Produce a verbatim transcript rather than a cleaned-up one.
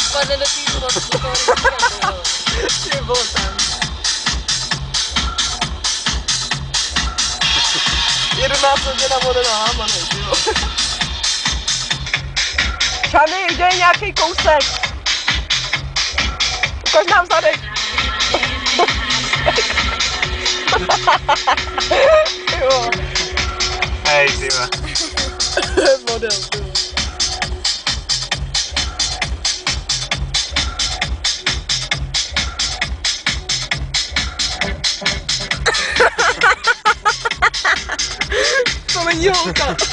Quando ele tirou do corpo, che volta. Il rimasto di lavoro da amano, dico. Chani, dej nějaký kousek. Ukaž nám zadek. Jo. Hej, tyva. Model, tyva. To není holka.